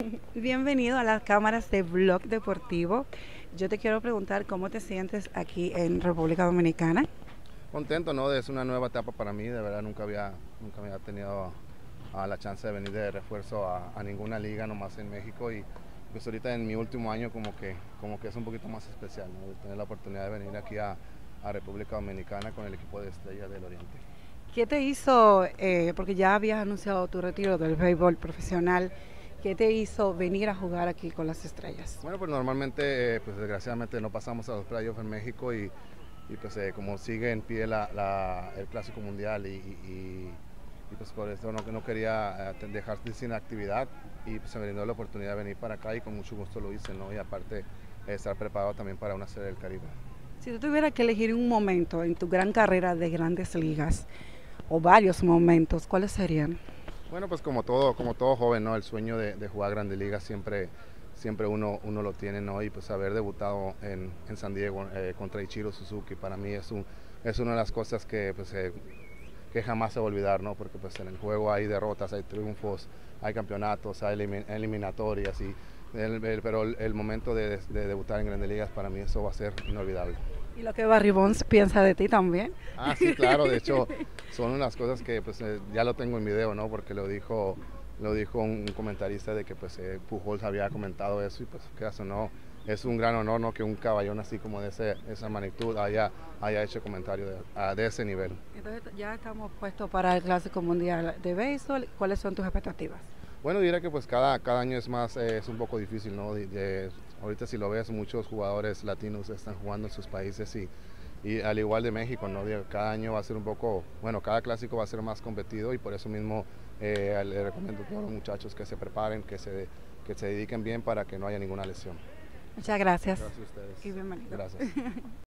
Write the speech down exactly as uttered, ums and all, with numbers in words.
Bienvenido a las cámaras de Blog Deportivo. Yo te quiero preguntar cómo te sientes aquí en República Dominicana. Contento, ¿no? Es una nueva etapa para mí, de verdad nunca había, nunca había tenido uh, la chance de venir de refuerzo a, a ninguna liga, nomás en México, y pues ahorita en mi último año como que, como que es un poquito más especial, ¿no? De tener la oportunidad de venir aquí a, a República Dominicana con el equipo de Estrella del Oriente. ¿Qué te hizo, eh, porque ya habías anunciado tu retiro del béisbol profesional, qué te hizo venir a jugar aquí con las Estrellas? Bueno, pues normalmente, eh, pues desgraciadamente no pasamos a los playoffs en México y, y pues eh, como sigue en pie la, la, el Clásico Mundial y, y, y pues por eso no, no quería eh, dejar sin actividad y pues se me brindó la oportunidad de venir para acá y con mucho gusto lo hice, ¿no? Y aparte eh, estar preparado también para una serie del Caribe. Si tú tuvieras que elegir un momento en tu gran carrera de grandes ligas, o varios momentos, ¿cuáles serían? Bueno, pues como todo, como todo joven, ¿no? El sueño de, de jugar Grandes Ligas siempre, siempre uno, uno lo tiene, ¿no? Y pues haber debutado en, en San Diego eh, contra Ichiro Suzuki para mí es, un, es una de las cosas que, pues, eh, que jamás se va a olvidar, ¿no? Porque pues en el juego hay derrotas, hay triunfos, hay campeonatos, hay elimin eliminatorias, y el, el, pero el, el momento de, de debutar en Grandes Ligas para mí eso va a ser inolvidable. Y lo que Barry Bonds piensa de ti también. Ah, sí, claro, de hecho son unas cosas que pues eh, ya lo tengo en video, ¿no? Porque lo dijo, lo dijo un comentarista de que pues eh, Pujols había comentado eso y pues qué o no, es un gran honor, ¿no? Que un caballón así como de ese, esa magnitud haya, haya hecho comentario de, a, de ese nivel. Entonces ya estamos puestos para el Clásico Mundial de Béisbol. ¿Cuáles son tus expectativas? Bueno, diría que pues cada, cada año es más, eh, es un poco difícil, ¿no? De, de, ahorita si lo ves, muchos jugadores latinos están jugando en sus países y, y al igual de México, ¿no? Cada año va a ser un poco, bueno, cada clásico va a ser más competido y por eso mismo eh, le recomiendo a todos los muchachos que se preparen, que se, que se dediquen bien para que no haya ninguna lesión. Muchas gracias. Gracias a ustedes. Y bienvenido. Gracias.